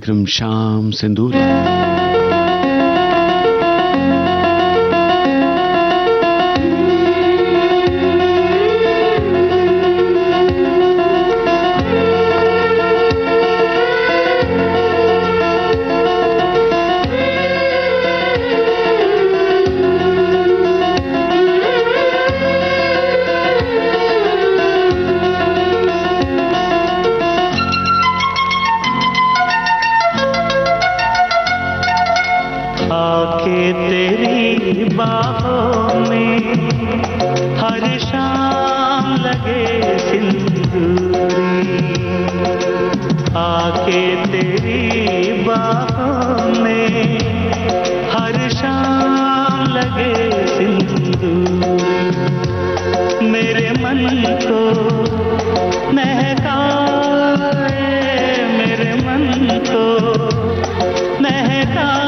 क्रम शाम सिंदूर। आके तेरी बाहों में हर शाम लगे सिंदूरी, आके तेरी बाहों में हर शाम लगे सिंदूरी, मेरे मन को महकाए, मेरे मन को महकाए,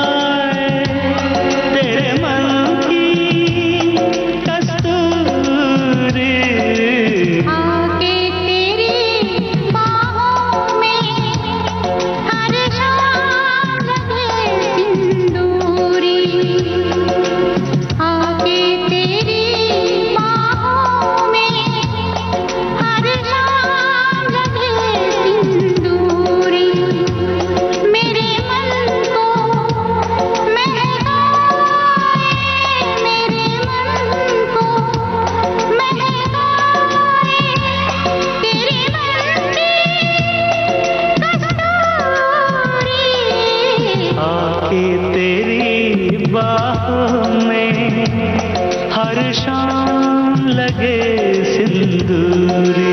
तेरी बाहों में हर शाम लगे सिंदूरी।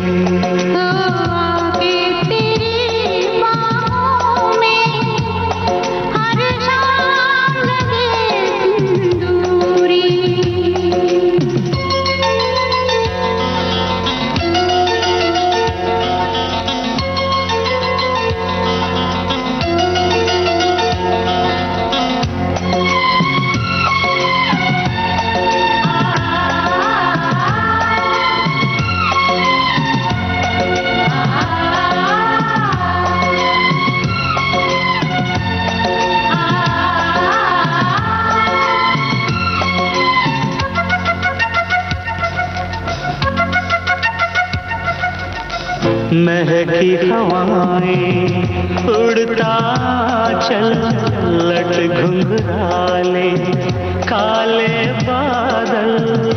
महकी हवाएं उड़ता चल, लट घुंघराले काले बादल,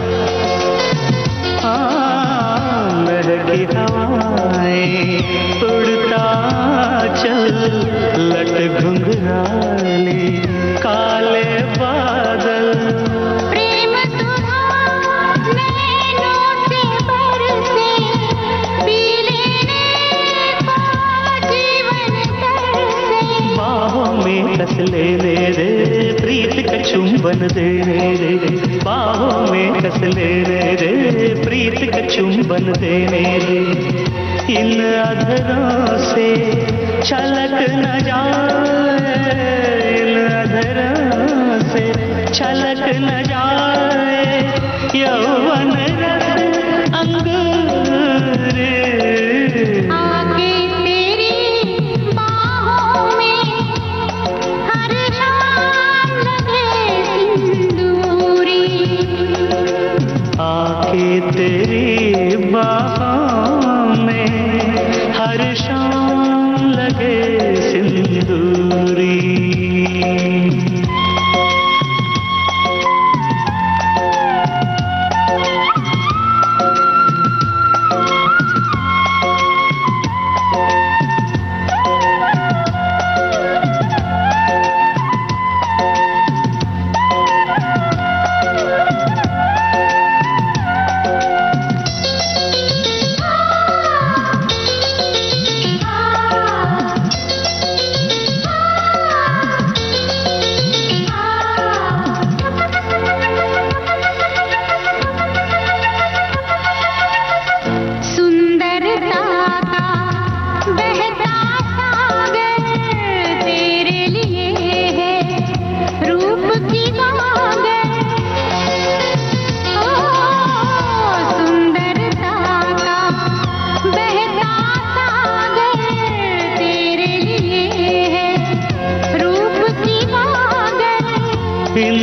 महकी हवाएं उड़ता चल, लट घुंघराले काले बादल, कस लेने रे प्रीत का चुंबन देने रे, बाहों में कस लेने रे प्रीत का चुंबन देने रे, इन अधरों से छलक न जाए, इन अधरों से छलक न जाए, यौवन रस अंगूर। तेरी बाहों में हर शाम लगे सिंदूरी।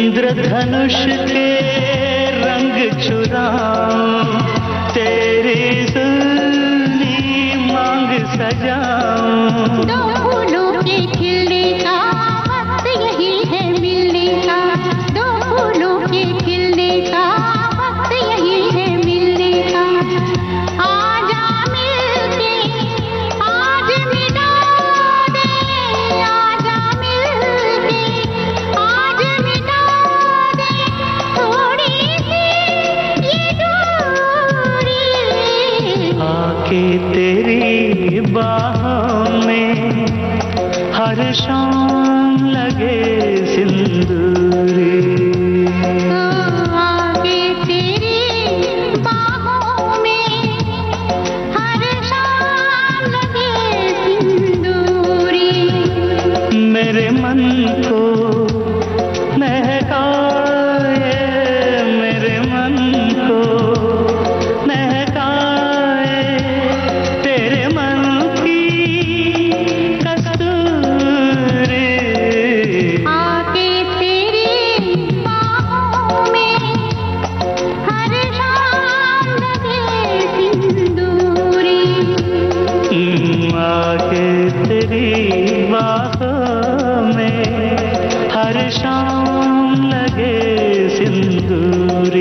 इंद्रधनुष के रंग चुराऊं, तेरी सुनी मांग सजाऊं। दो फूलों के खिलने का वक्त यही है मिलने का, दो फूलों के खिलने का वक्त यही है मिलने का। आजा मिलके आज मिला दे, आजा मिलके आज मिला दे, थोड़ी सी ये दूरी। आके तेरी बाहों में हर शाम लगे सिंदूरी। आगे तेरी बाहों में हर शाम लगे सिंदूरी। मेरे मन को महकाए, मेरे मन को महकाए, तेरे मन की कस्तूरी। आगे तेरी बाहों में हर शाम लगे सिंदूरी। आके तेरी बाहों में हर शाम लगे सिंदूरी।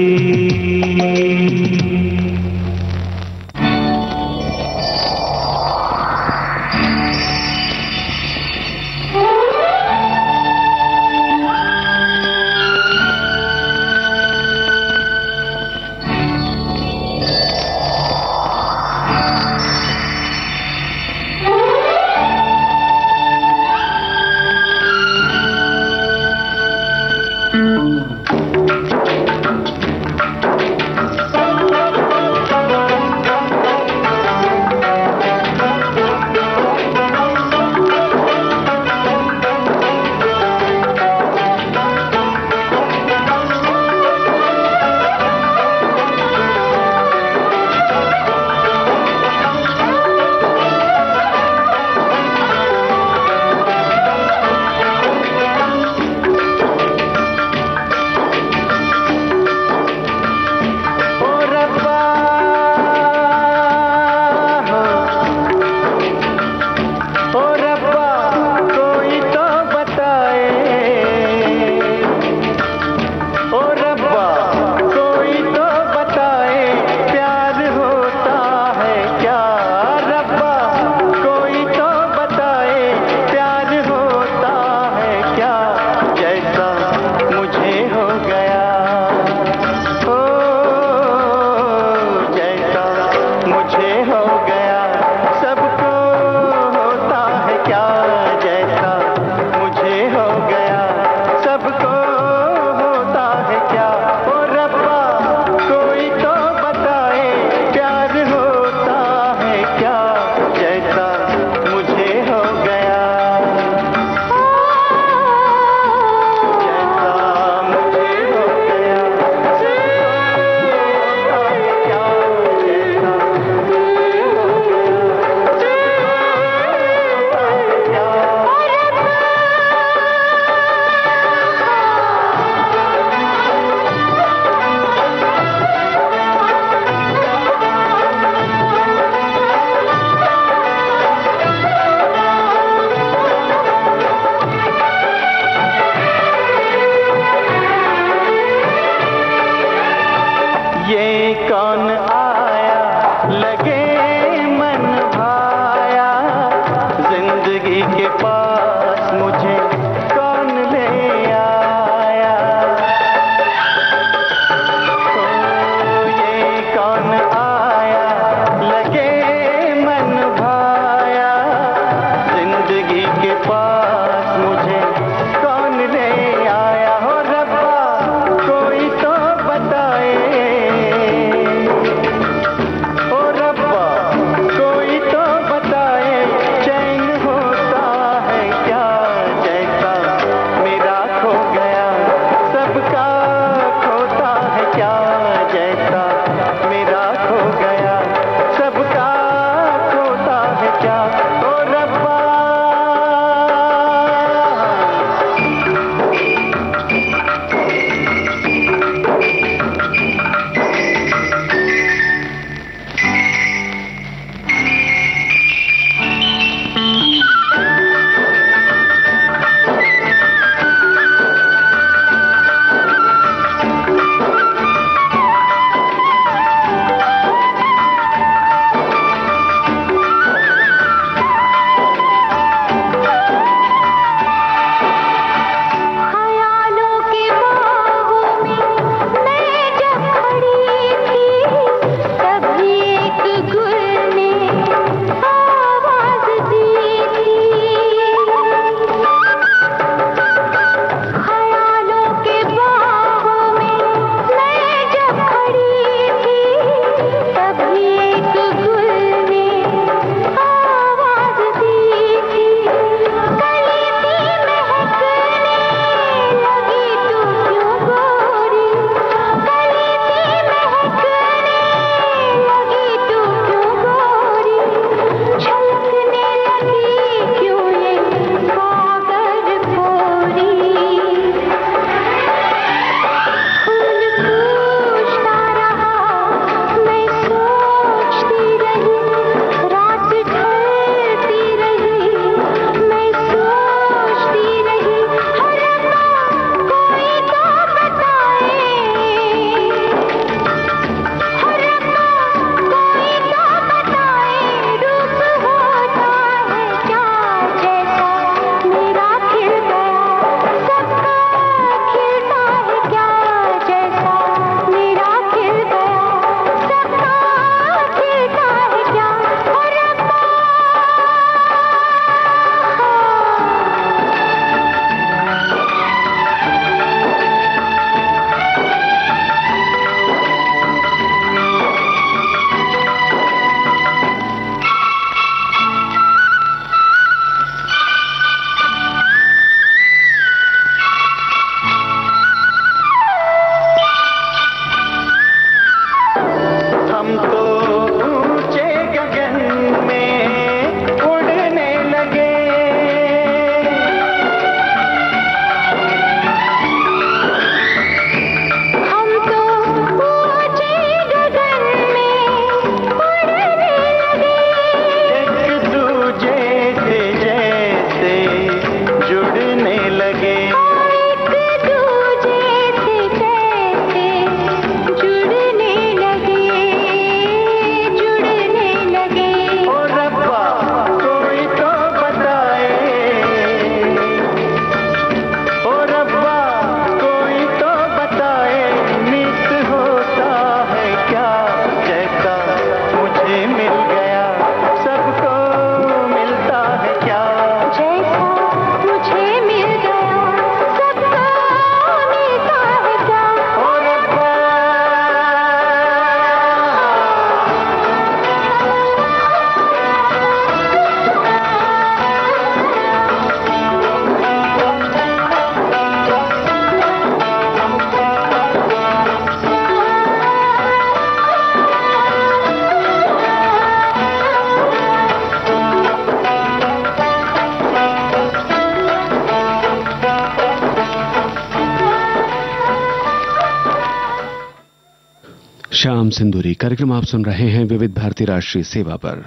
शाम सिंदूरी कार्यक्रम आप सुन रहे हैं विविध भारती राष्ट्रीय सेवा पर।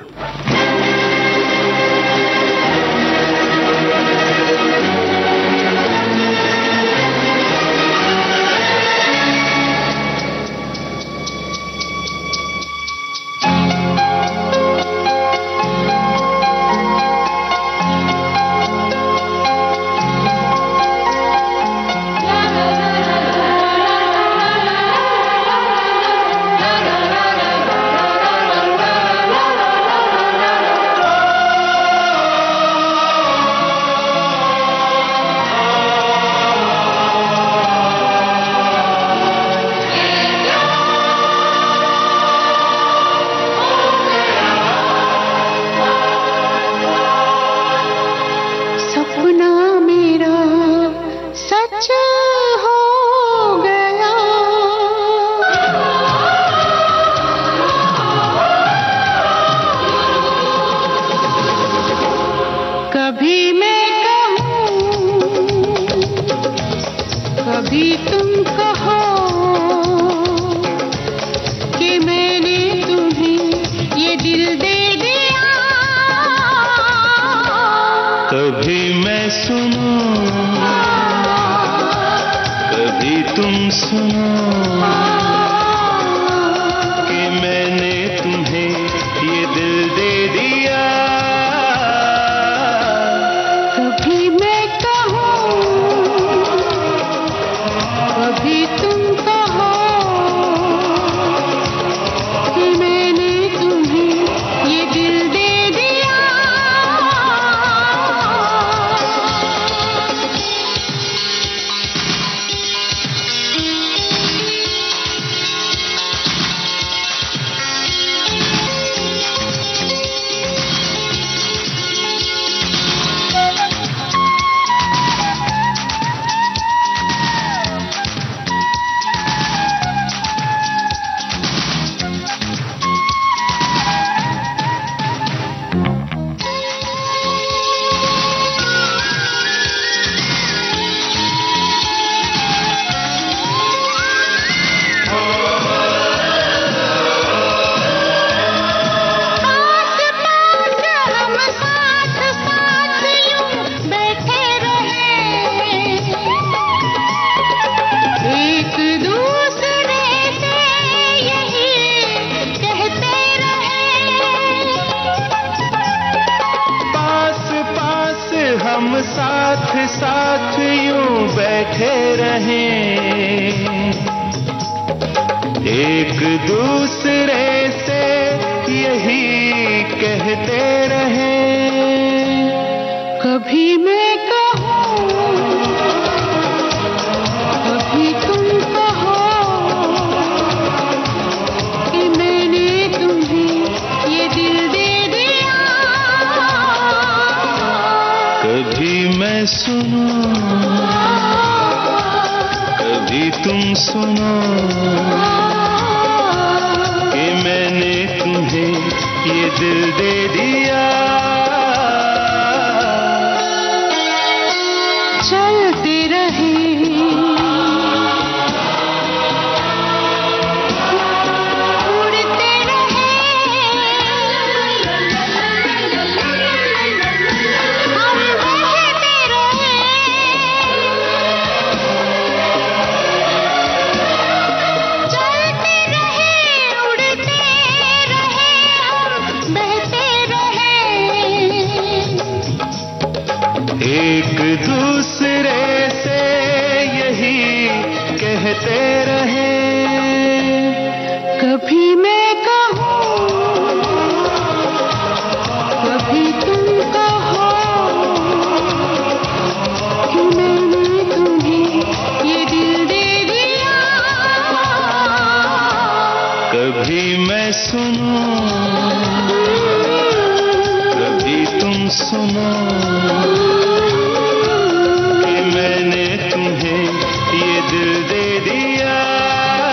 कि मैंने तुम्हें ये दिल दे दिया।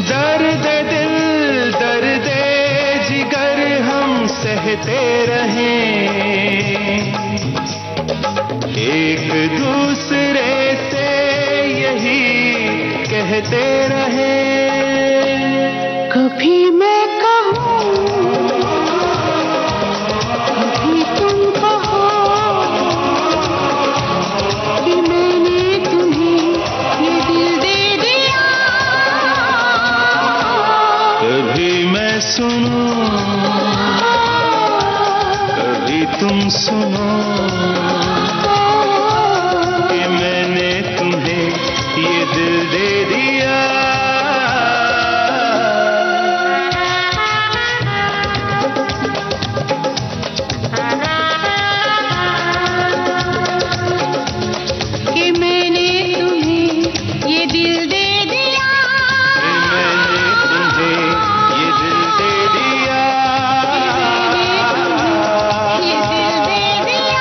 दर्द दिल दर्द जिगर हम सहते रहें, एक दूसरे से यही कहते रहें। कभी मैं कहूँ, कभी तुम कहो कि मैंने तुम्हें ये दिल दे दिया। कभी मैं सुनूं, कभी तुम सुनो कि मैंने तुम्हें ये दिल दे दिया। कि मैंने तुम्हें ये दिल दे दिया। मैंने तुम्हें ये दिल दे दिया। ये दिल दे दिया।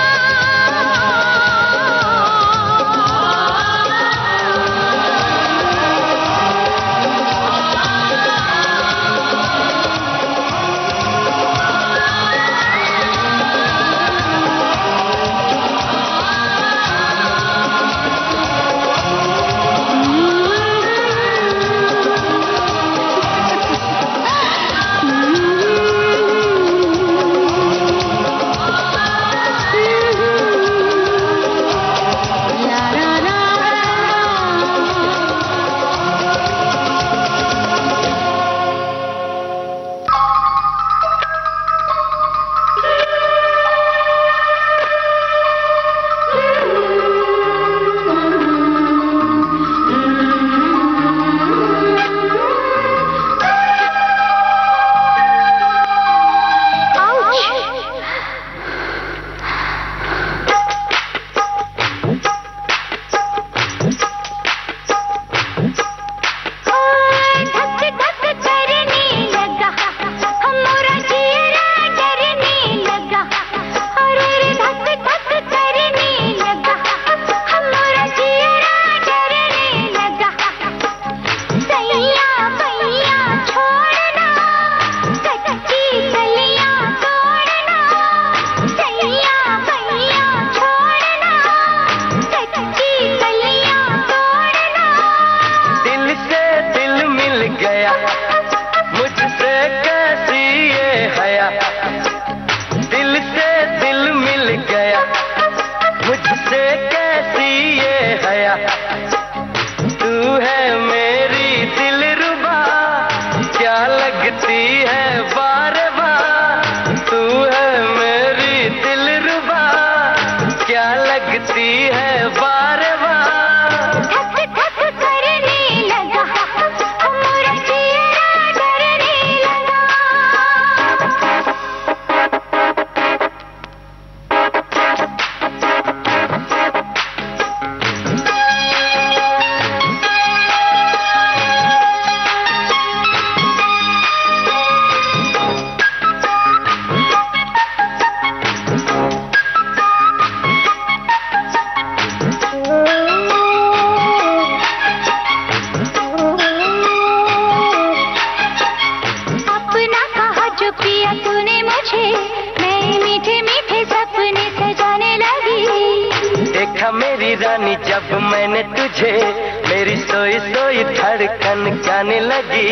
जब मैंने तुझे मेरी सोई सोई धड़कन गाने लगी।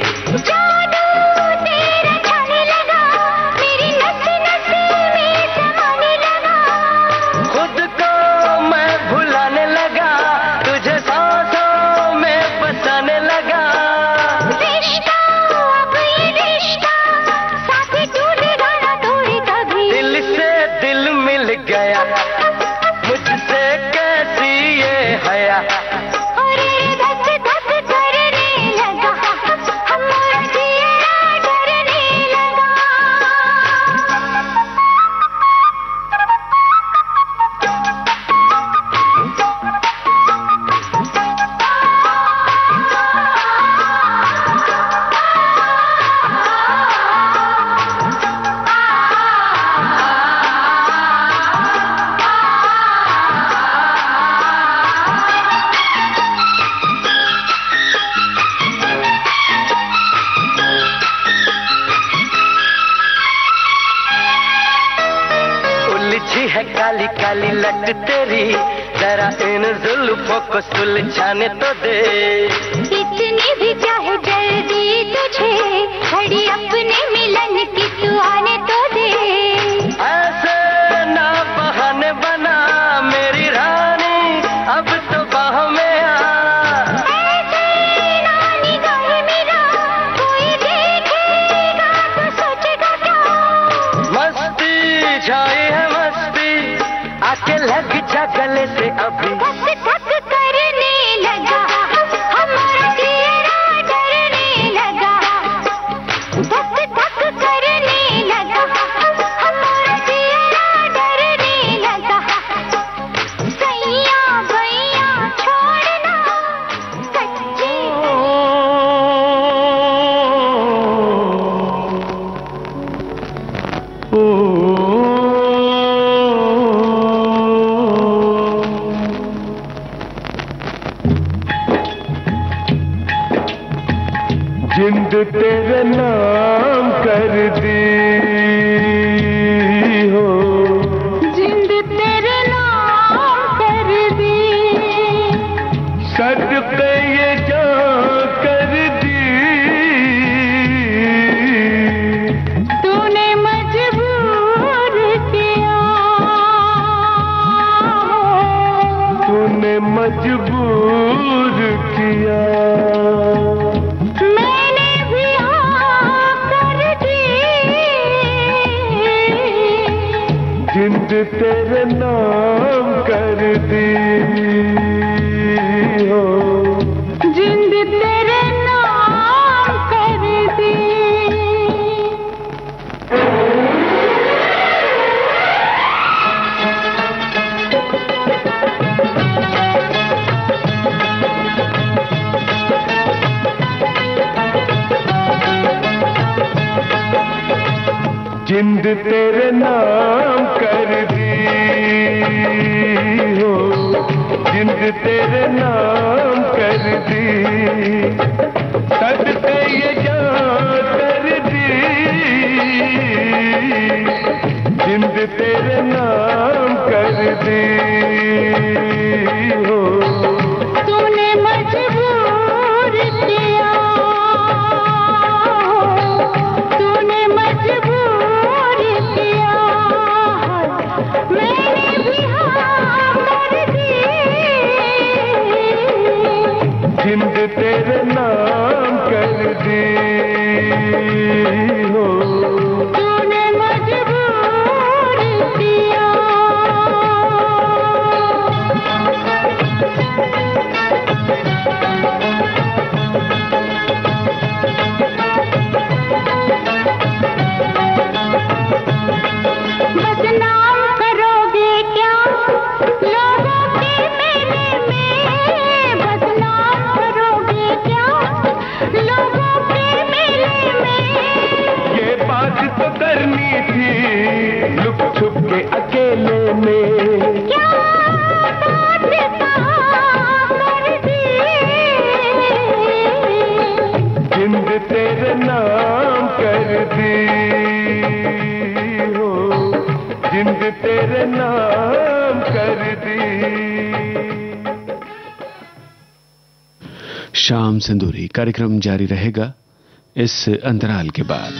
जादू तेरा छाने लगा, मेरी नस नस में समाने लगा। खुद को मैं भुलाने लगा, तुझे सांसों में बसाने लगा। रिश्ता अब ये रिश्ता साथ टूटेगा ना टूटे कभी। दिल से दिल मिल गया, मुझसे कैसी ये हया। अरे धक धक करने लगा, हमारा जिया काली काली लट तेरी, जरा इन जुल्फों को सुलझाने तो दे। इतनी भी चाहे जल्दी तुझे, घड़ी अपने मिलन की तू आने तो दे। ऐसे ना बहाने बना मेरी रानी, अब तो बाहों में आ। ऐसे ना निगाह मेरा, कोई देखेगा तो सोचेगा क्या। मस्ती छाई है मस्ती, आके लग जा गले से अभी। धक धक करने लगा हमारा चेहरा, डरने लगा। धक धक करने लगा हमारा चेहरा, डरने लगा। सैया भैया छोड़ना कच्ची। जिंद तेरे नाम कर दी हो, जिंद तेरे नाम कर दी। सदके ये जान कर दी। तूने मजबूर किया, तूने मजबूर किया। मैंने भी हाँ कर दी। जिंद तेरे नाम कर दी हो, जिंद तेरे नाम कर दी। जिंद तेरे नाम कर दी हो, जिंद तेरे नाम कर दी। सदके ये जान कर दी। जिंद तेरे नाम कर दी हो, तूने मजबूर किया, तूने मजबूर किया। मैंने भी हाँ कर दी। जिंद तेरे नाम कर दी हो, तूने मजबूर किया। बदनाम करोगे क्या लोगों के मेले में। बदनाम करोगे क्या लोगों के मेले में। ये बात तो करनी थी लुक छुप के अकेले में। क्या बात कहाँ कर दी। जिंद तेरे नाम कर दी हो, जिंद तेरे नाम कर दी। शाम सिंदूरी कार्यक्रम जारी रहेगा इस अंतराल के बाद।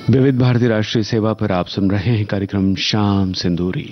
विविध भारती राष्ट्रीय सेवा पर आप सुन रहे हैं कार्यक्रम शाम सिंदूरी।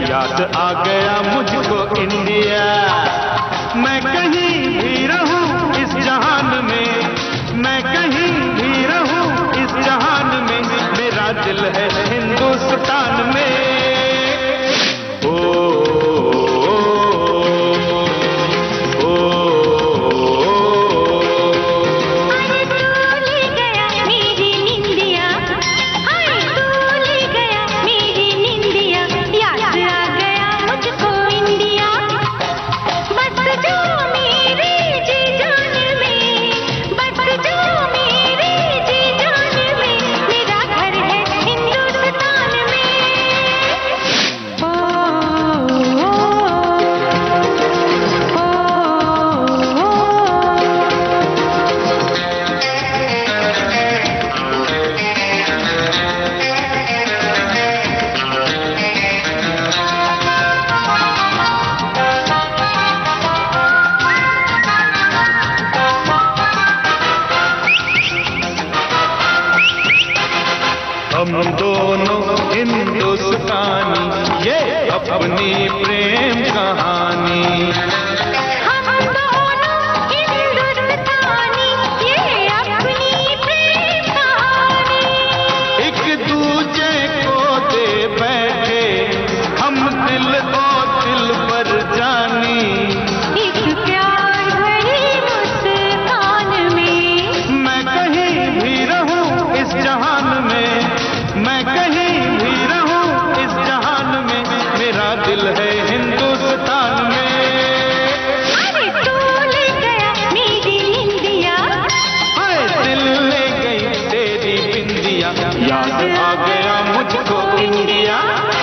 याद आ गया मुझको इंडिया। मैं कहीं भी रहूं इस जहान में, मैं कहीं भी रहूं इस जहान में, मेरा दिल है हिंदुस्तान में। हम दोनों हिंदुस्तानी, ये अपनी प्रेम कहानी। हम दोनों हिंदुस्तानी, ये अपनी प्रेम कहानी। एक दूजे को दे बैठे हम दिल और दिल पर जानी। इस प्यार भरी मुस्कान में मैं कहीं भी रहूं इस जहान में, मैं कहीं भी रहूं इस जहान में, मेरा दिल है हिंदुस्तान में। अरे तू ले गया मेरी इंडिया, हाय दिल ले गई तेरी बिंदिया, याद आ गया मुझको इंडिया।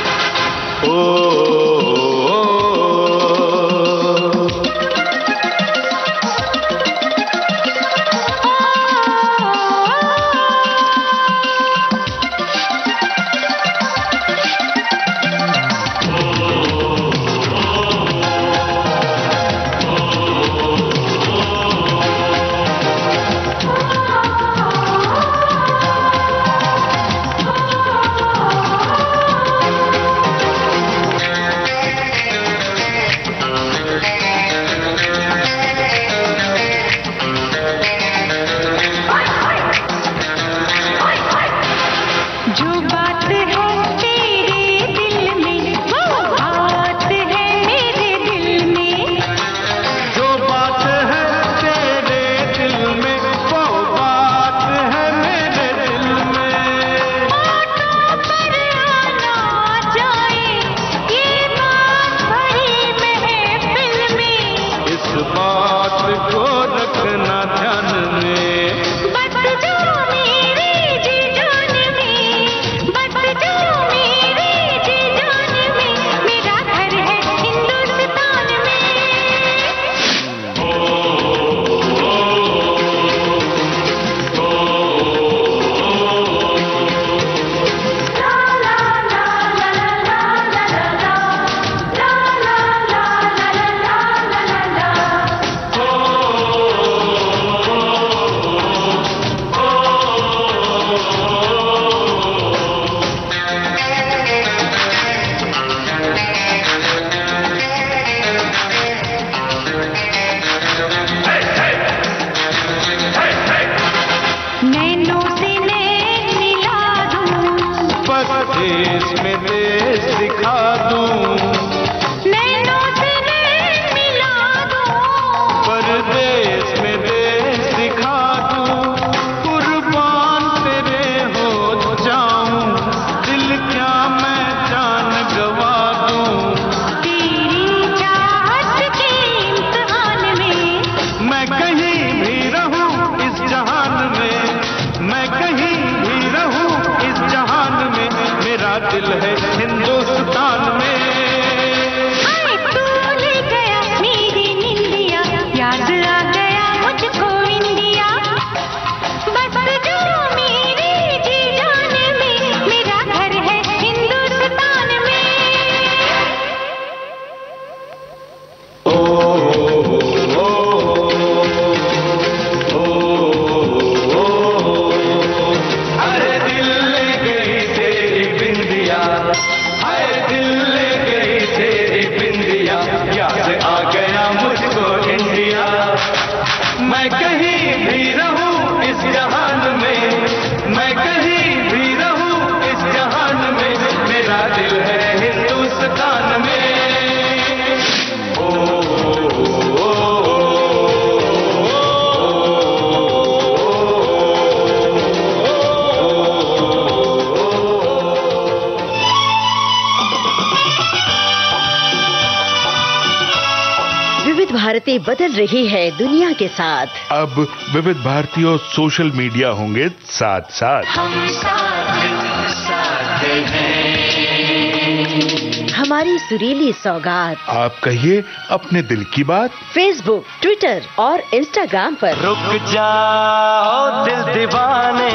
जो बात है तेरे दिल में, वो बात है मेरे दिल में। जो बात है तेरे दिल में, वो बात है मेरे दिल में। होठों पर आना जाए ये बात भरी महफिल में। इस बात को रखना ध्यान में। बस जो मेरे जी जान में, बस जो मेरे जी जान में, मेरा घर है हिंदुस्तान में। नैनों से नैन मिला दूं, बस देश में देश दिखा दूं, नैनों से नैन मिला दूं। परदेश में देश दिखा दूं। कुर्बान तेरे हो जाऊं, दिल क्या मैं जान गवा दूं। तेरी चाहत के इम्तिहान में मैं कहीं भी रहूं इस जहान में, मैं कहीं भी रहूं इस जहान में, मेरा दिल है हिंदुस्तान में। भी रहूं इस जहान में, मैं कहीं भी रहूं इस जहान में, मेरा दिल है हिंदुस्तान में। विविध भारती बदल रही है दुनिया के साथ। अब विविध भारती और सोशल मीडिया होंगे साथ साथ। हम साथ हैं। हमारी सुरीली सौगात आप कहिए अपने दिल की बात। फेसबुक, ट्विटर और इंस्टाग्राम पर। रुक जाओ दिल दीवाने,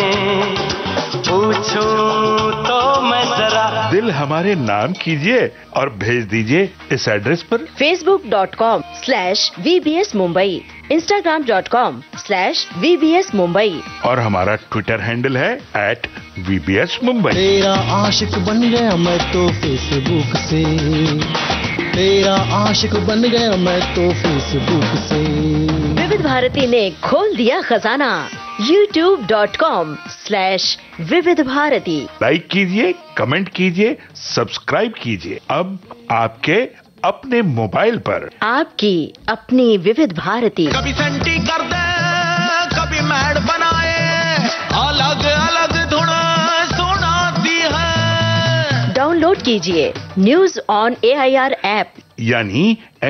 पूछूं तो मैं जरा। दिल हमारे नाम कीजिए और भेज दीजिए इस एड्रेस पर। facebook.com/VBS Mumbai, Instagram.com/VBS Mumbai और हमारा ट्विटर हैंडल है @VBS Mumbai। तेरा आशिक बन गया मैं तो फेसबुक से, तेरा आशिक बन गया मैं तो फेसबुक से। विविध भारती ने खोल दिया खजाना। youtube.com/विविध भारती। लाइक कीजिए, कमेंट कीजिए, सब्सक्राइब कीजिए। अब आपके अपने मोबाइल पर आपकी अपनी विविध भारती। कभी सेंटी कर दे, कभी मैड बनाए, अलग अलग धुन सुनाती है। डाउनलोड कीजिए न्यूज ऑन AIR ऐप, यानी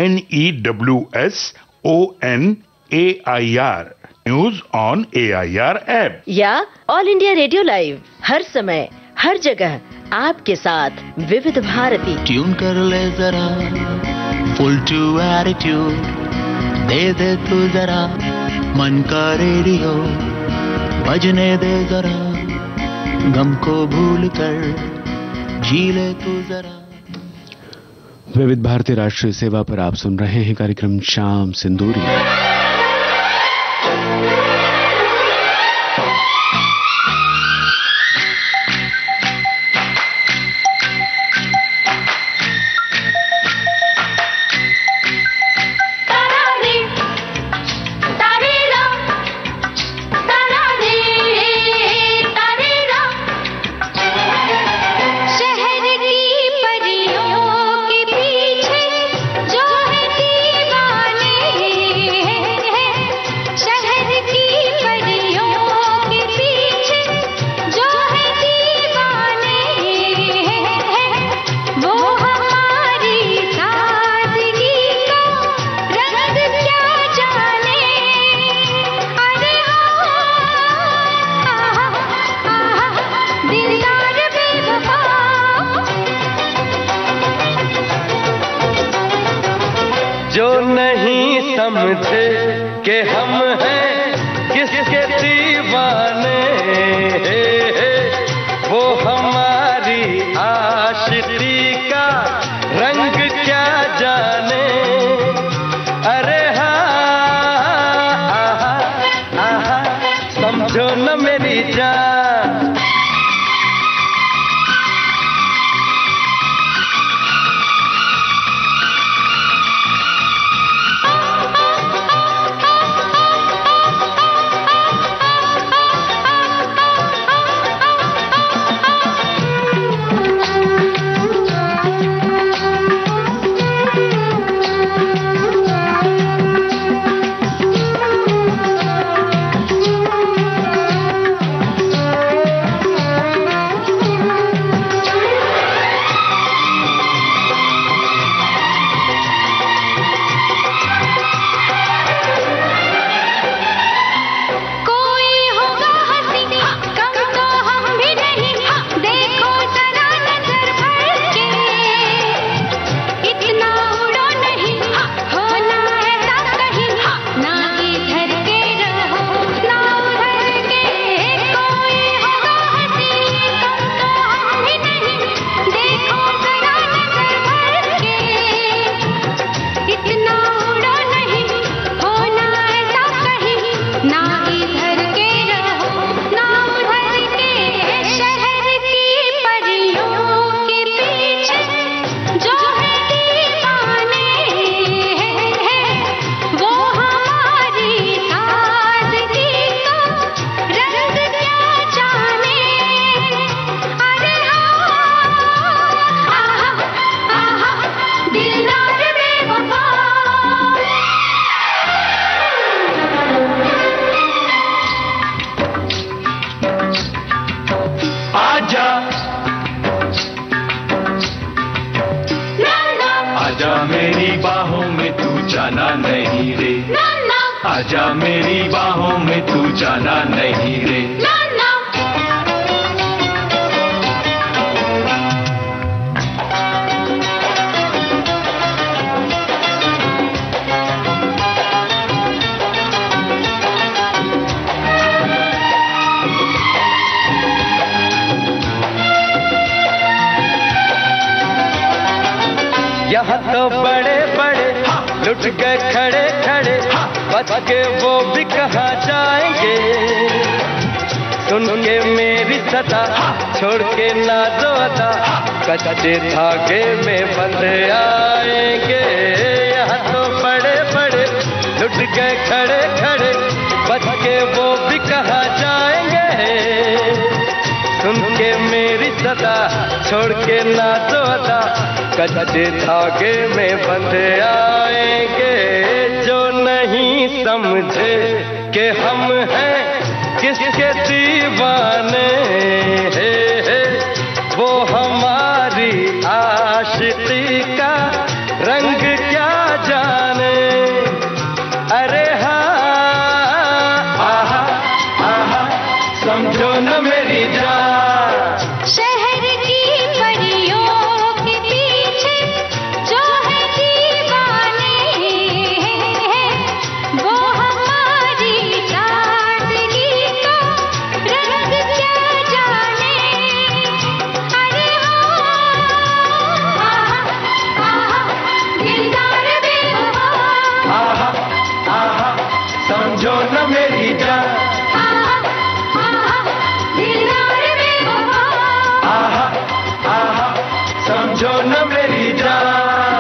NEWSONAIR, news on AIR app, या ऑल इंडिया रेडियो लाइव, हर समय हर जगह आपके साथ विविध भारती। ट्यून कर ले जरा, फुल टू एटीट्यूड दे दे तू जरा, मन का रेडियो बजने दे जरा, गम को भूल कर जी ले तू जरा। विविध भारती राष्ट्रीय सेवा पर आप सुन रहे हैं कार्यक्रम शाम सिंदूरी। शहर की परियों के पीछे जो है दीवाने, शहर की परियों के पीछे जो है दीवाने, वो हमारी सादगी का रंग क्या जाने। अरे दिलदार बेवफा, जो नहीं समझे कि हम हैं किसके दीवाने, वो हमारी आशिकी का रंग क्या जाने। अरे हाँ, समझो न मेरी जान। कोई होगा हंसी कम तो हम भी नहीं, देखो जरा नजर भर के, इतना उड़ो नहीं, होना ऐसा कहीं, ना इधर के रहो ना उधर के। कोई होगा हंसी कम तो हम भी नहीं, देखो जरा नजर भर के, इतना उड़ो नहीं, होना ऐसा कहीं, ना इधर के रहो ना उधर के। शहर की परियों के पीछे जो है दीवाने, वो हमारी सादगी आजा मेरी बाहों में तू जाना नहीं रे। ना ना यहाँ तो बड़े बड़े लुट गए खड़े खड़े, बच के वो भी कहाँ जाएंगे। सुन के मेरी सदा छोड़ के ना दो अदा, कच्चे धागे में बंध आएंगे। यहाँ तो बड़े बड़े लुट गए खड़े खड़े, बच के वो भी कहाँ जाएंगे। सुन के मेरी सदा छोड़ के ना दो अदा, कच्चे धागे में बंध आएंगे। जो नहीं समझे कि हम हैं किसके दीवाने, वो हमारी आशिकी का रंग क्या जाने। अरे हाँ आहा आहा समझो न मेरी जान। शहर की परियों के पीछे जो है दीवाने, वो हमारी सादगी का रंग क्या जाने। अरे दिलदार बेवफा, आहा आहा समझो न मेरी जान। दिलदार बेवफा, आहा आहा समझो न मेरी जान।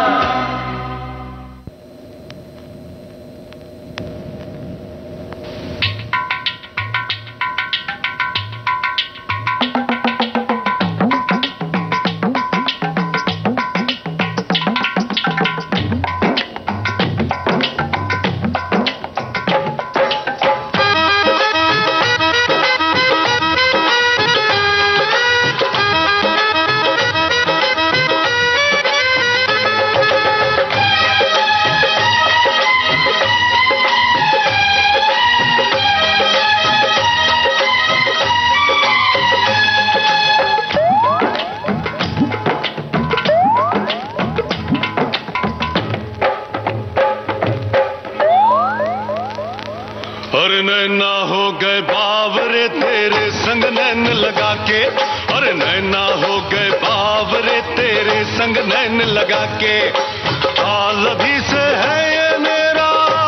और नैना हो गए बावरे तेरे संग नैन लगा के, और नैना हो गए बावरे तेरे संग नैन लगा के। हाल अभी से है ये मेरा,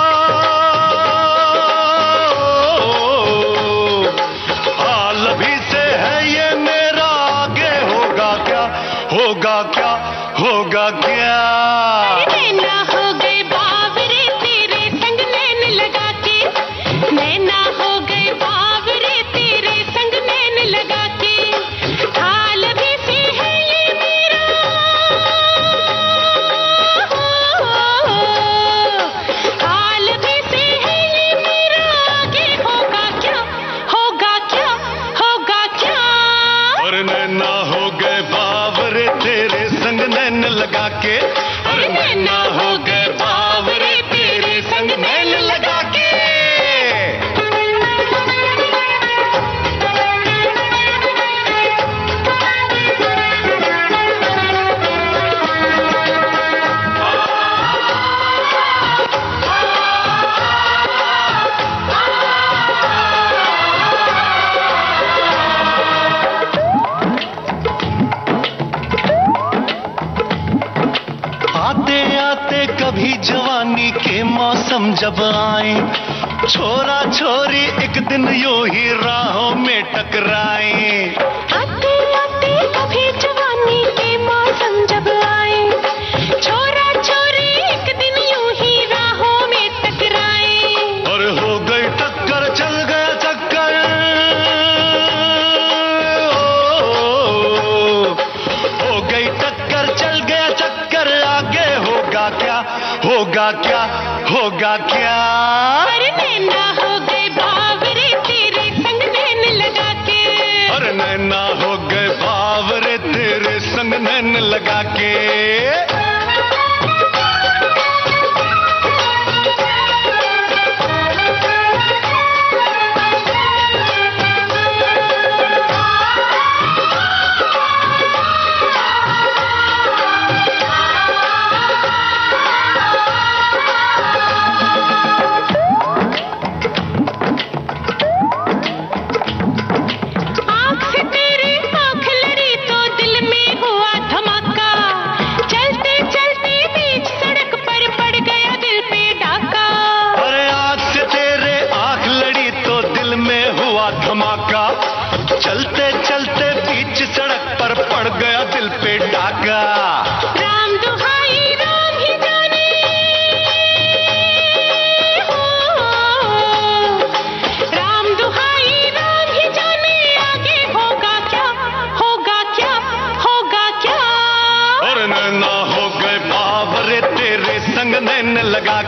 हाल अभी से है ये मेरा, आगे होगा क्या होगा क्या होगा क्या। नैना हो गए बावरे तेरे संग नैन लगा के, नैना हो गए बावरे तेरे संग नैन लगा के। हाल भी से है ये मेरा, हाल भी से है ये मेरा, आगे होगा क्या होगा क्या होगा क्या। और नैना हो गए बावरे तेरे संग नैन लगा के, और नैना हो गए बावरे तेरे संग नैन लगा के। आते आते कभी जवानी के मौसम जब आए, छोरा छोरी एक दिन यूं ही राहों में टकराए। आते आते कभी जवानी के मौसम जब आए, छोरा छोरी एक दिन यूं ही राहों में टकराए। और हो गई टक्कर चल गया चक्कर, हो गई टक्कर चल गया चक्कर, आगे होगा क्या होगा क्या होगा क्या। और नैना हो गए बावरे तेरे संग नैन लगा के, और नैना हो गए बावरे तेरे संग नैन लगा के।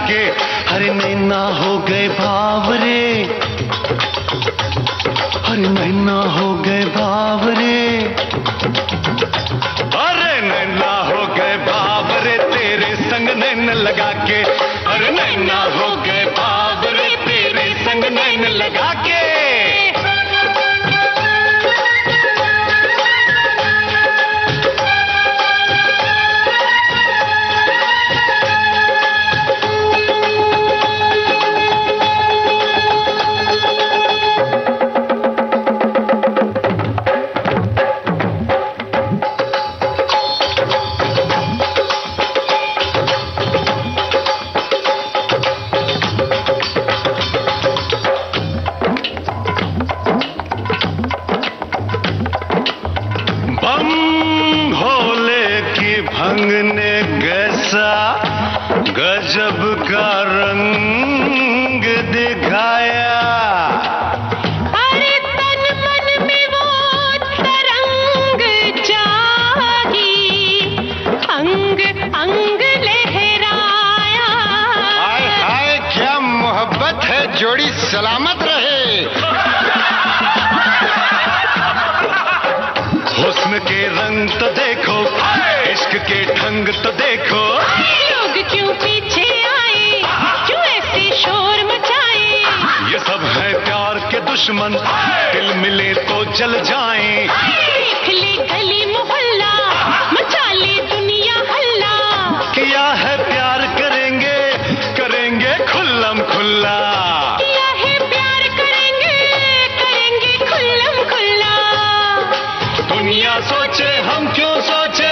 के। अरे नैना हो गए बावरे, अरे नैना हो गए बावरे, अरे नैना हो गए बावरे तेरे संग नैन लगा के। अरे नैना हो गए बावरे तेरे संग नैन लगा के। भंगने कैसा गजब का रंग दिखाया। अरे तन मन में वो तरंग जागी, अंग अंग लहराया। हाय हाय क्या मोहब्बत है, जोड़ी सलामत रहे। हुस्न के रंग तो देखो, इश्क के ढंग तो देखो। लोग क्यों पीछे आए, क्यों ऐसे शोर मचाए। ये सब है प्यार के दुश्मन, दिल मिले तो जल जाएं। देख ले गली मोहल्ला, मचा ले दुनिया हल्ला। किया है प्यार करेंगे, करेंगे खुल्लम खुल्ला। किया है प्यार करेंगे, करेंगे खुल्लम खुल्ला। दुनिया सोचे हम क्यों सोचे,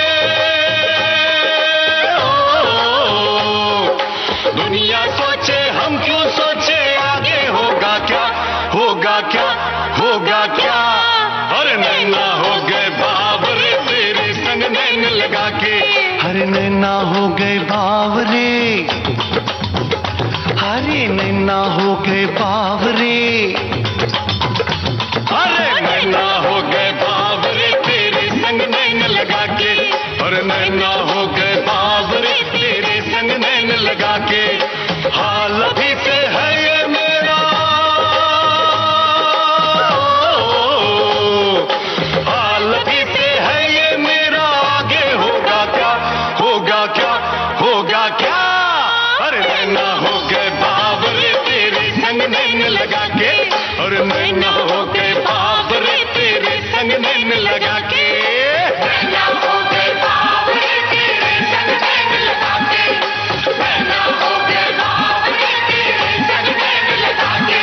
दुनिया सोचे हम क्यों सोचे। आगे होगा क्या, होगा क्या, होगा क्या। अरे नैना हो गए बावरे तेरे संग नैन लगा के। अरे नैना हो गए बावरे, अरे नैना हो गए बावरे, अरे नैना हो गए बावरे तेरे संग नैन लगा के। अरे नैना हो गए बावरे तेरे संग नैन लगा के। हाल अभी से है ये मेरा, हाल अभी से है ये मेरा। आगे होगा क्या, होगा क्या, होगा क्या। अरे नैना हो गए बावरे तेरे संग नैन लगा के। और नैना हो गए बावरे तेरे संग नैन लगा के। नैना हो गए बावरे तेरे संग नैन लगा के। नैना हो गए बावरे तेरे संग नैन लगा के।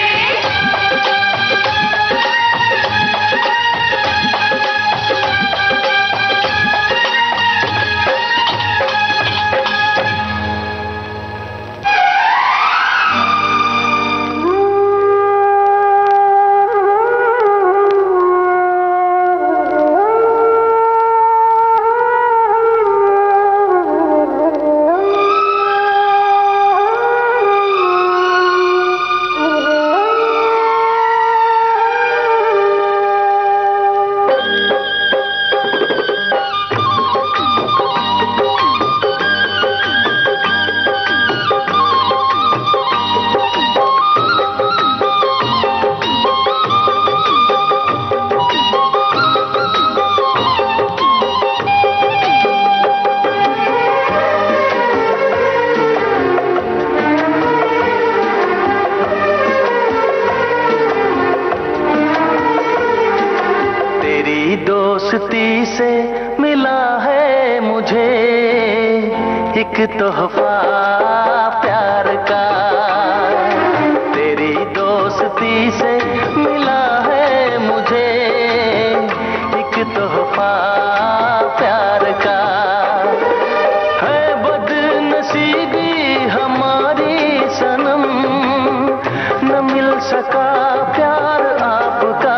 दोस्ती से मिला है मुझे एक तोहफा प्यार का। तेरी दोस्ती से मिला है मुझे एक तोहफा प्यार का। है बदनसीबी हमारी सनम, न मिल सका प्यार आपका।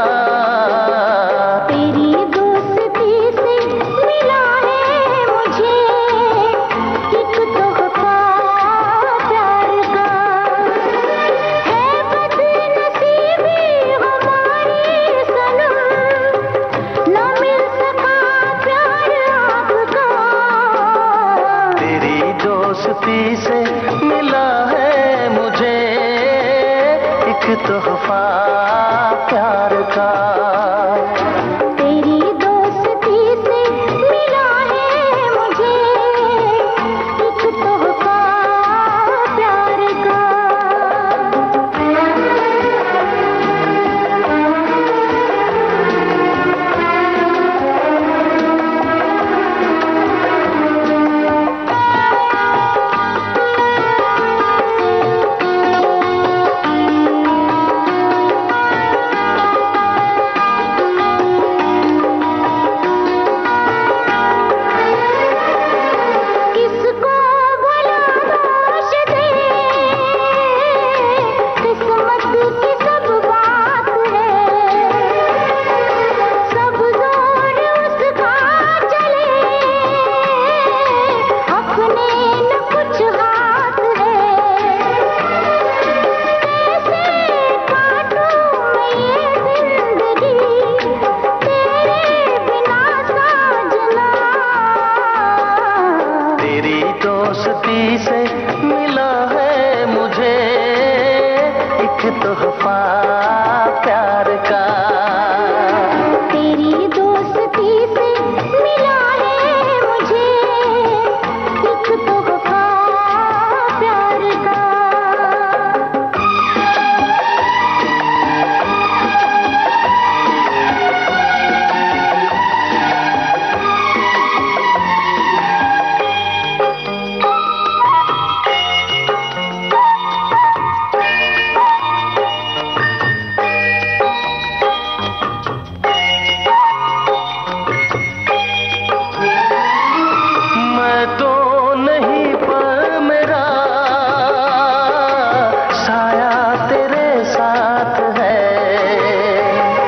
दोस्ती से तोहफा प्यार का। तेरी दोस्ती से मिला है मुझे एक तोहफा प्यार का। किसको भला दोष दे, किस्मत की सब बात है, सब जोर उसका चले, अपने न कुछ हाथ है। कैसे काटूं मैं ये जिंदगी तेरे बिना साजना। तेरी दोस्ती से मिला है मुझे एक तोहफा प्यार का। तेरी दोस्ती से मिला है मुझे एक तोहफा प्यार का। मैं तो नहीं पर मेरा साया तेरे साथ है,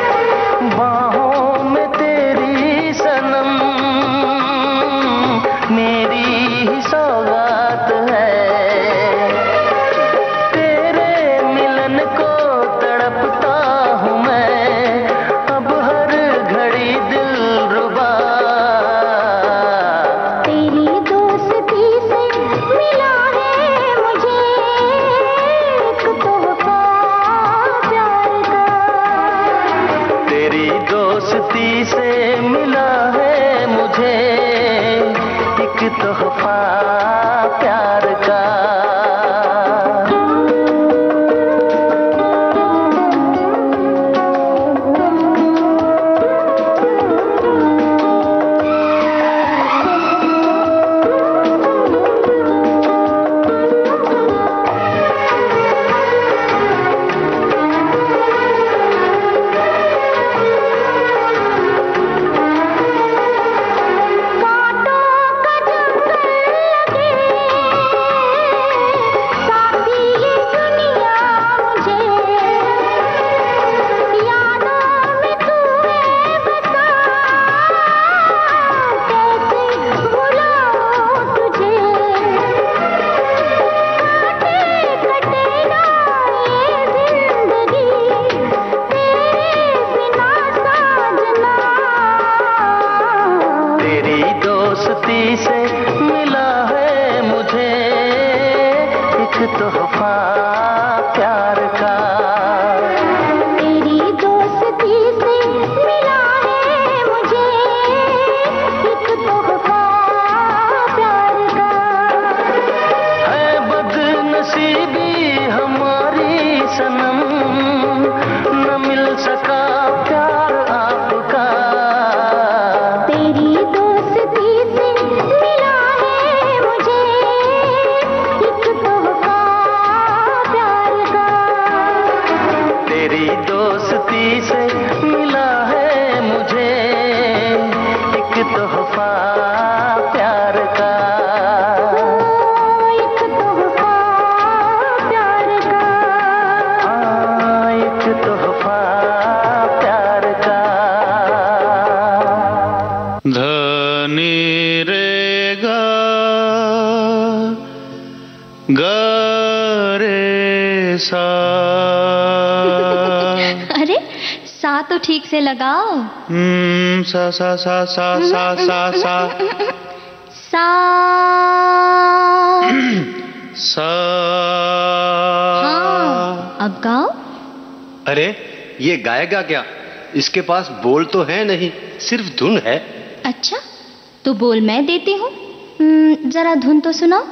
बाहों में तेरी सनम मेरी ही सौगात है। तेरे मिलन को तड़पता हूँ मैं अब हर घड़ी दिलरुबा। तेरी दोस्ती से मिला है मुझे एक तोहफा प्यार का। तेरी दोस्ती से मिला है मुझे एक तोहफा प्यार का। कांटों का जंगल सा। अरे सा तो ठीक से लगाओ। सा सा सा सा सा सा सा सा सा। हाँ, अब गाओ। अरे ये गाएगा क्या? इसके पास बोल तो है नहीं, सिर्फ धुन है। अच्छा, तो बोल मैं देती हूँ। जरा धुन तो सुनाओ।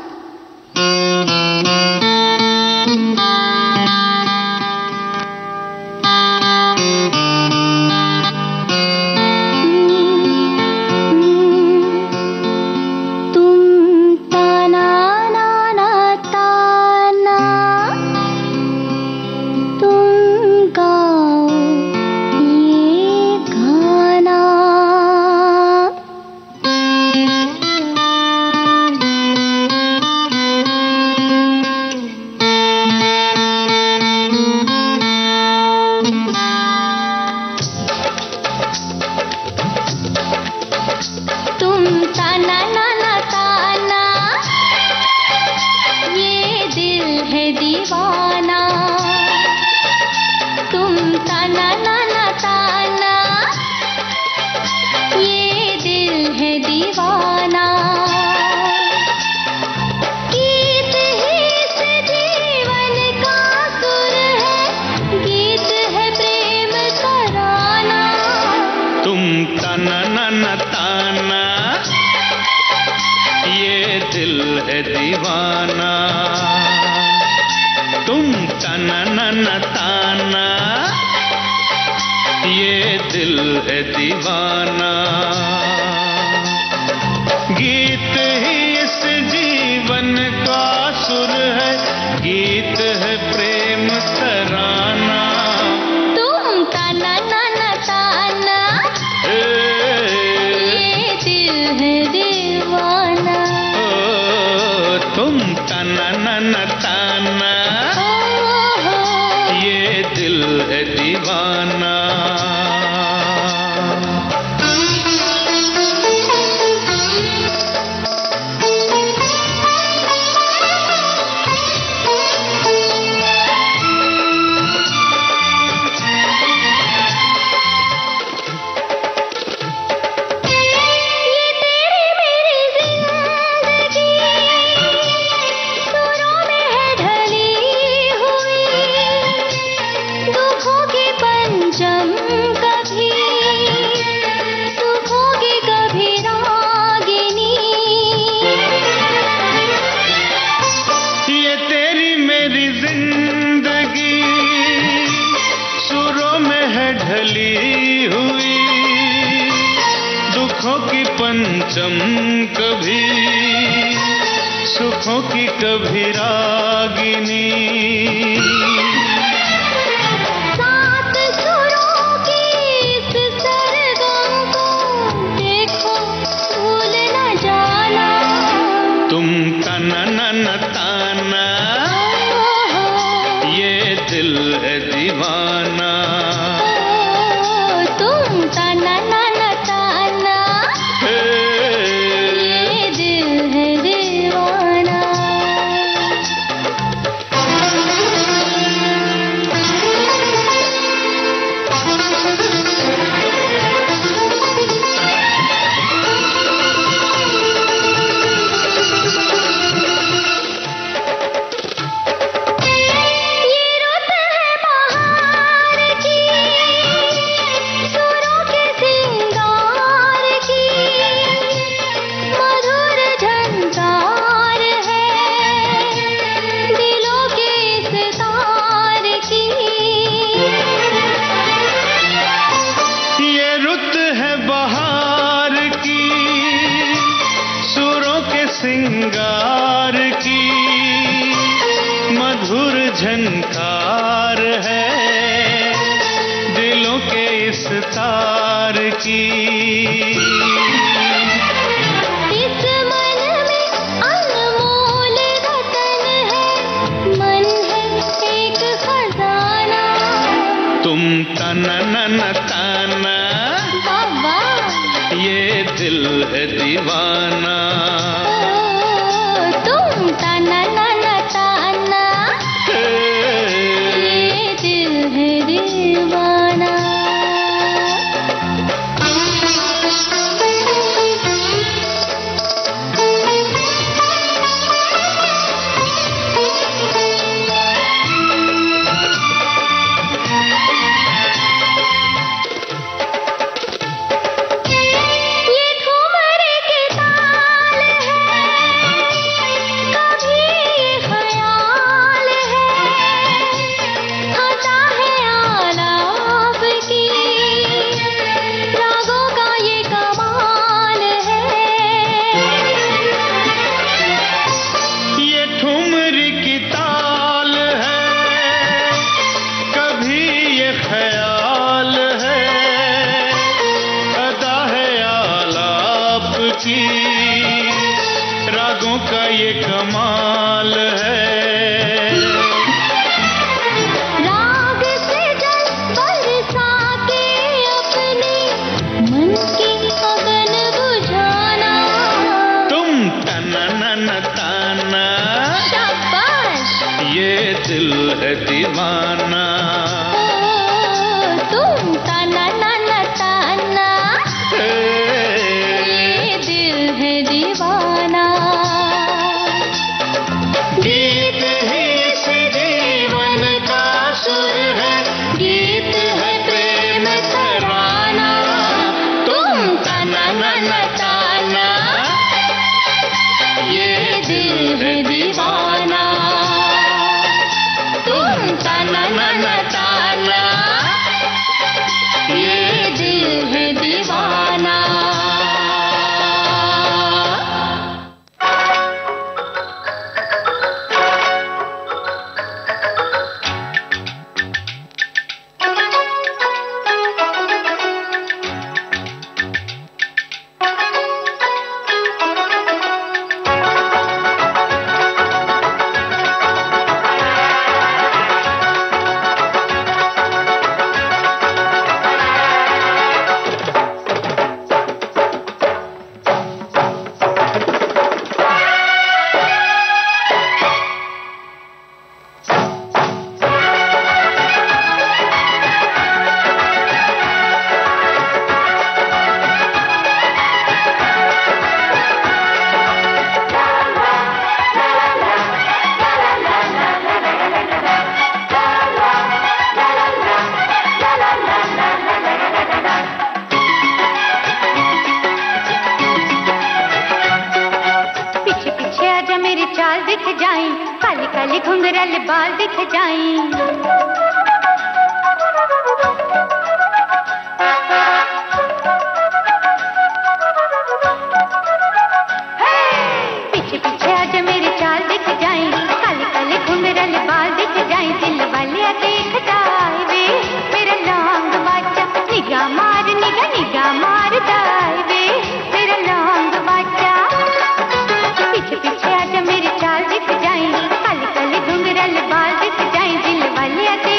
ख्याल है, अदा है आलाप की, रागों का ये कमाल है। राग से जल बरसा के अपने मन की अगन बुझाना, तुम तना न ताना, शाबाश, ये दिल है दीवाना। तुम ताना न ताना, ये दिल है दीवाना। गीत ही इस जीवन का सुर है, गीत है प्रेम तराना, तुम ताना न ताना, ये दिल है दीवाना। तुम ताना न ताना, ये दिल है दीवाना। चाल दिख जाएं, काली काली घुंघराल बाल दिख जाएं। पीछे पीछे आजा मेरी चाल दिख जाएं, काली काली घुंघराल बाल दिख जाएं। दिल वाले देख जाए वे मेरा लौंग बाजा, निगाह मार निगाह मार जाए वे मेरा लौंग बाजा। पीछे पीछे आजा मेरी चाल दिख जाएं, काली काली घुंघराल बाल दिख जाएं। दिल वाले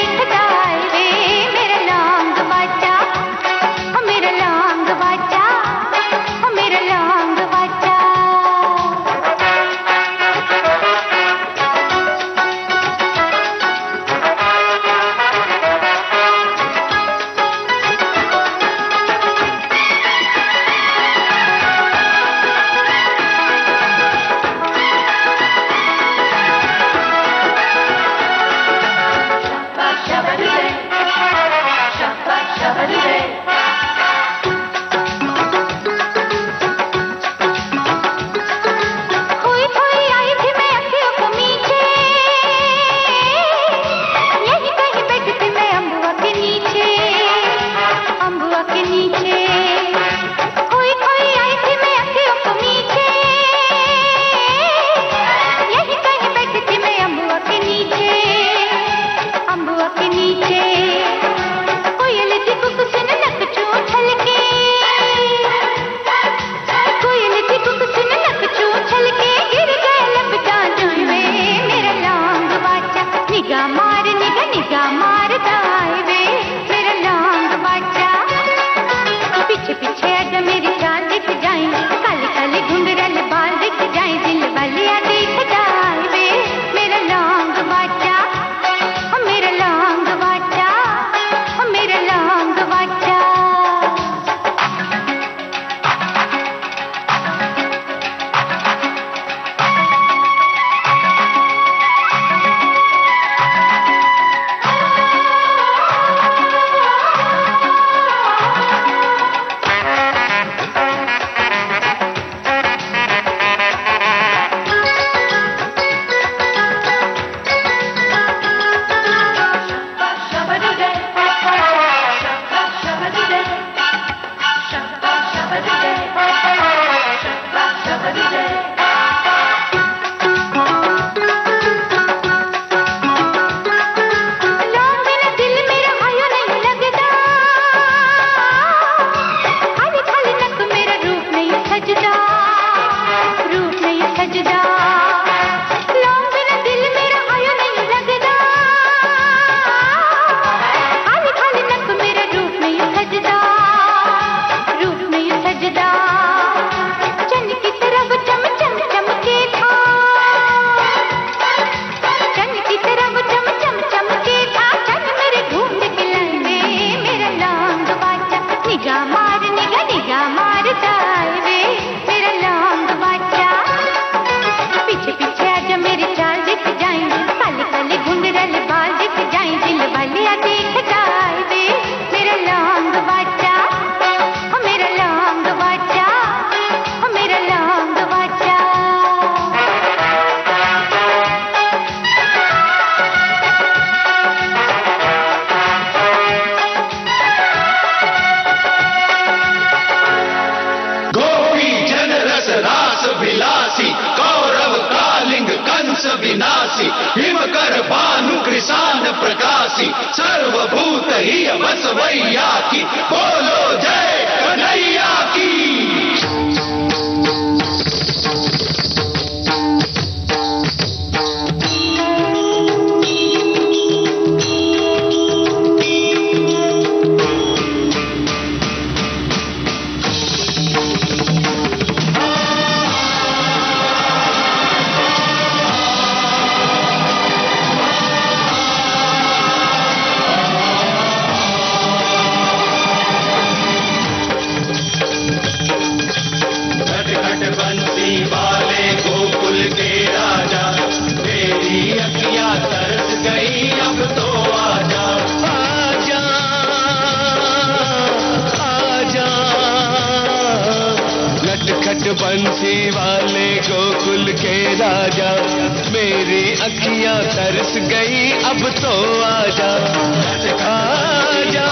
बसवैया की, बोलो जय कन्हैया की। बंसी वाले गोकुल के राजा, मेरी अखियां तरस गई, अब तो आजा आजा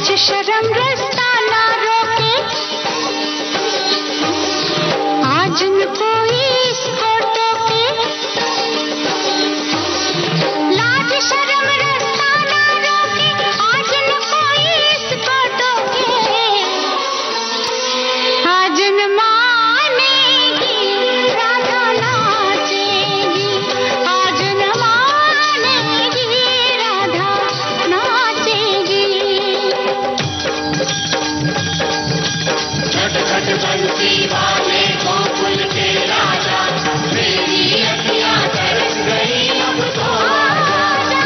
लाज शर्म रास्ता ना रोके, आज न कोई इसको टोके। लाज शर्म रास्ता ना रोके, आज न कोई इसको टोके। आज न मानेगी राधा नाचेगी, आज न मानेगी राधा नाचेगी। खटखट बंसी वाले गोकुल के राजा, मेरी अखियां तरस गई अब तो आजा।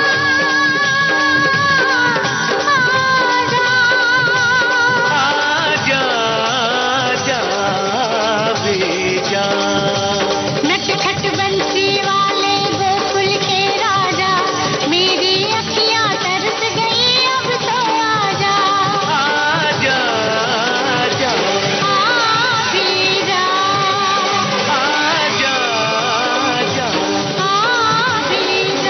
आजा आजा बेजा। नटखट बंसी वाले गोकुल के राजा, मेरी अखियां तरस गई अब तो आजा। आजा आजा बीरा, आजा आजा। बीरा।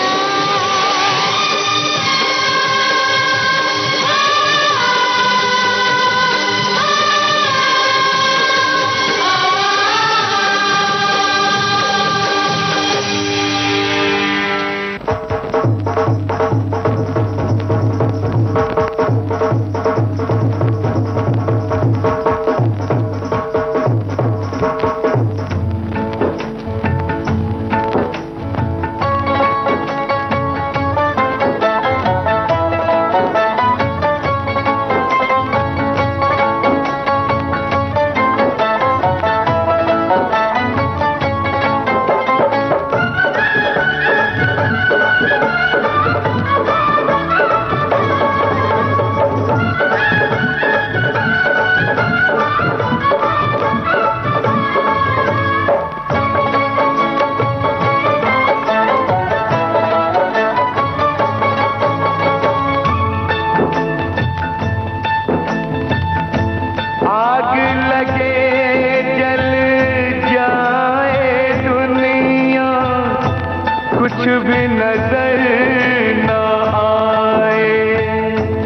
आग लगे जल जाए दुनिया, कुछ भी नजर न आए।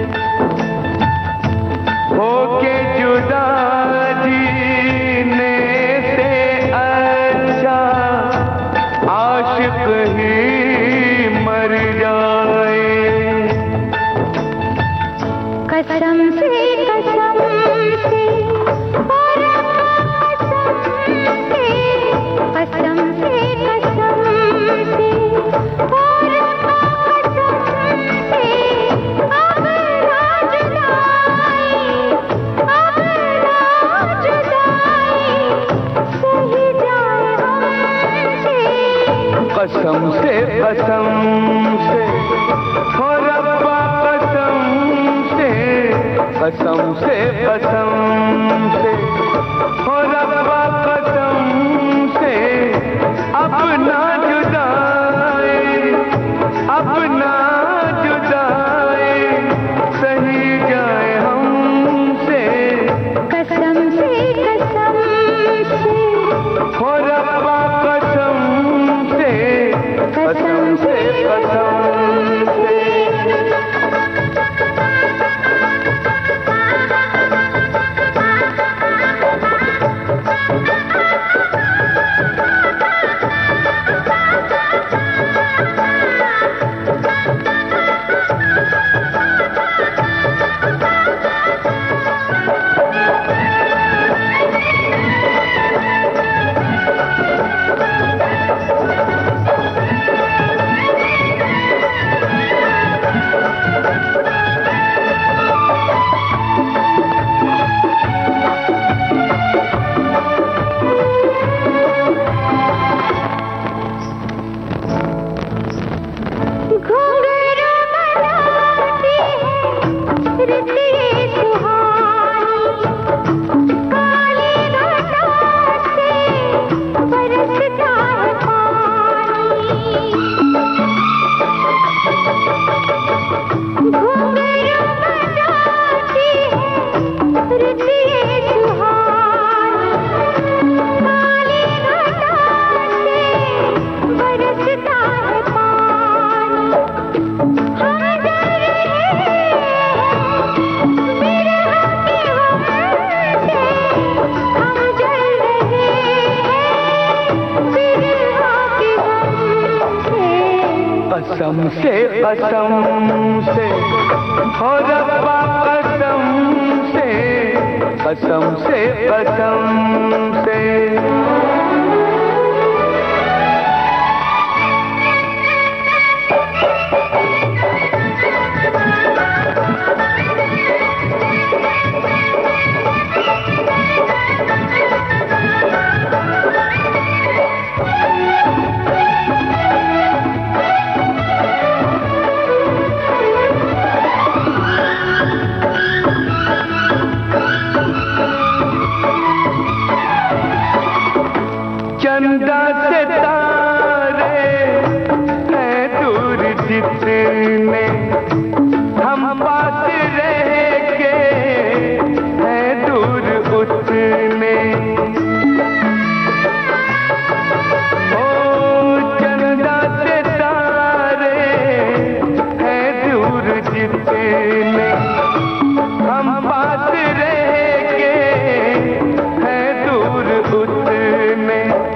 होके जुदा जीने से अच्छा आशिक ही मर जाए। कसम से कसम से और कसम से कसम से और कसम से अब ना जुदाई, अब ना जुदाई सही जाए हमसे। कसम से हो रब्बा कसम से हो रब्बा कसम से अब ना जुदाई, अब ना जुदाई सही जाए हमसे। कसम से हो रब्बा कसम से कसम से। कसम से हो रब्बा कसम से कसम से चंदा सितारे हैं दूर जितने हम पास रह के हैं दूर उतने ओ चंदा सितारे हैं दूर जितने हम पास रह के हैं दूर उतने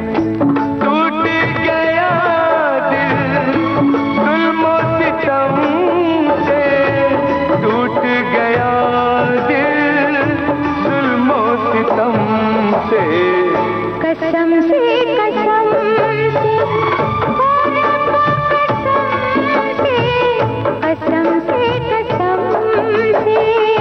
कसम से कसम से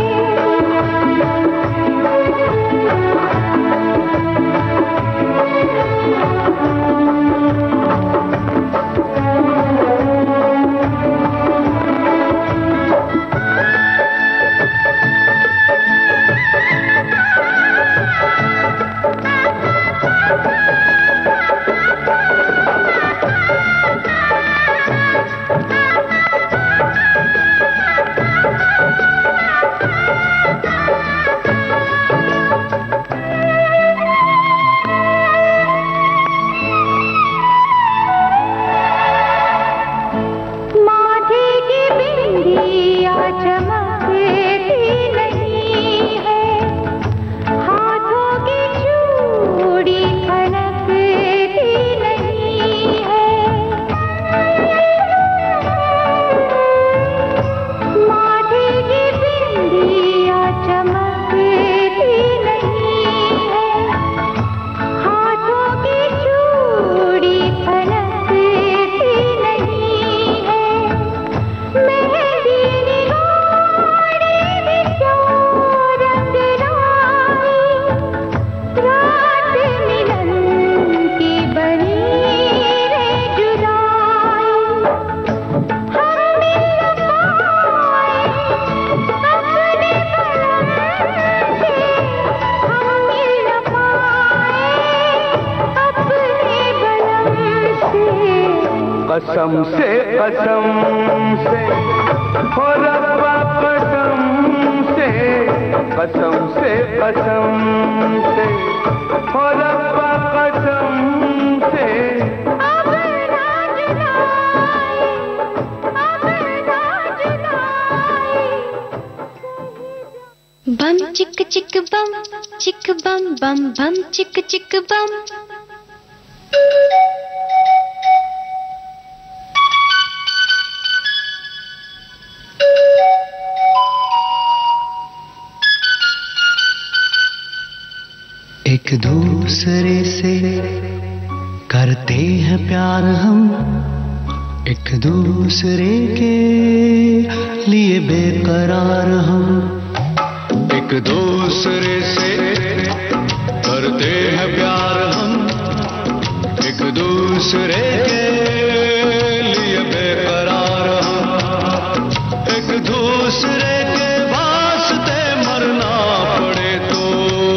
हो रब्बा कसम से हो रब्बा कसम से अब ना जुदाई बम चिक चिक बम बम बम चिक चिक बम एक दूसरे से करते हैं प्यार हम, एक दूसरे के लिए बेकरार हम। एक दूसरे से करते हैं प्यार हम, एक दूसरे के लिए बेकरार हम। एक दूसरे के वास्ते मरना पड़े तो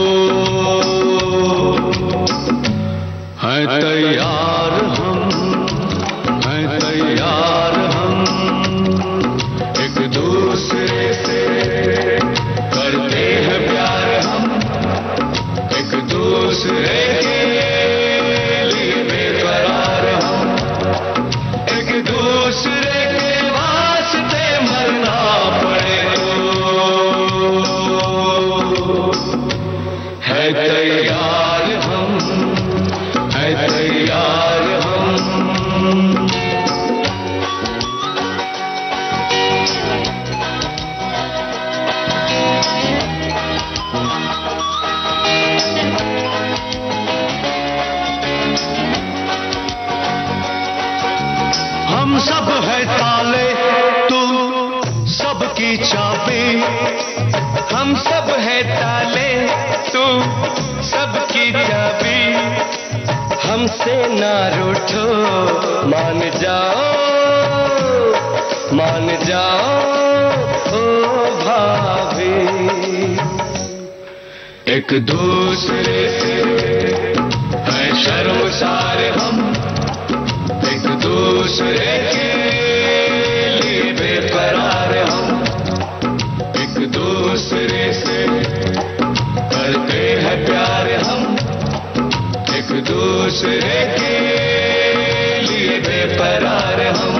हैं तैयार हम, हैं तैयार हम। एक दूसरे से करते हैं प्यार हम, एक दूसरे के लिए बेकरार हम। एक दूसरे के वास्ते मरना पड़े चाबी, हम सब है ताले, तू सबकी चाबी। हमसे ना रूठो, मान जाओ, मान जाओ ओ भाभी। एक दूसरे से है शर्मसार हम, एक दूसरे के लिए बेकरार हम, एक दूसरे से करते हैं प्यार हम, एक दूसरे के लिए बेकरार हम।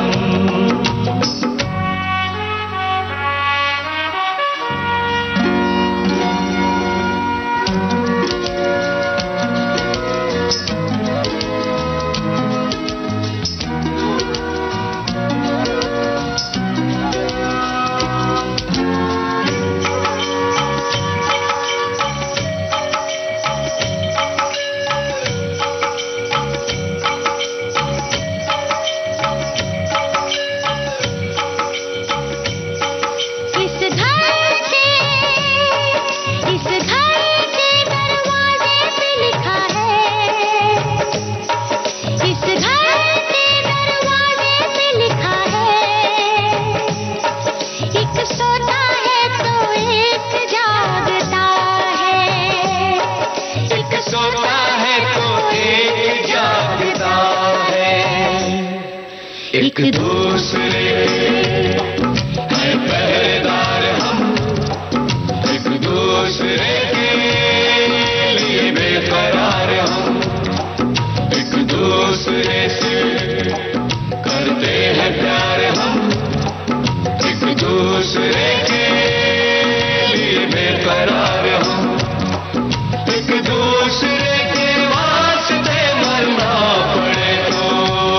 एक दूसरे है पहरेदार हम, एक दूसरे के लिए बेकरार हम, एक दूसरे से करते हैं प्यार हम, एक दूसरे के लिए बेकरार हम, एक दूसरे के वास्ते मरना पड़े तो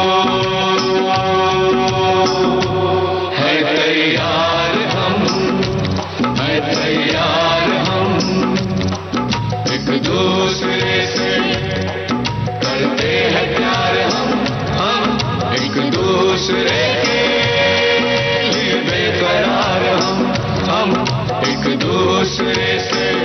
तैयार हम, है तैयार हम, एक दूसरे से करते हैं प्यार हम एक दूसरे के लिए बेकरार हम एक दूसरे से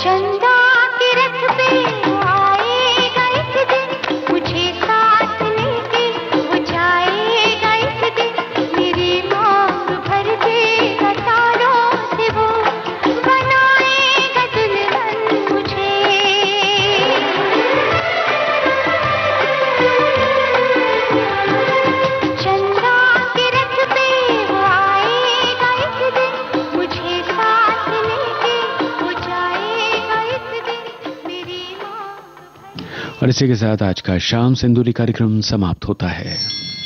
चंदा के रथ पे आएगा एक दिन, मुझे साथ लेके वो जाएगा एक दिन, मेरी मांग भर देगा तारों से वो, बनाएगा दुल्हन मुझे। चंदा के रथ पे वो आएगा एक दिन, मुझे साथ लेके वो जाएगा एक दिन, मेरी मांग। और इसी के साथ आज का शाम सिंदूरी कार्यक्रम समाप्त होता है।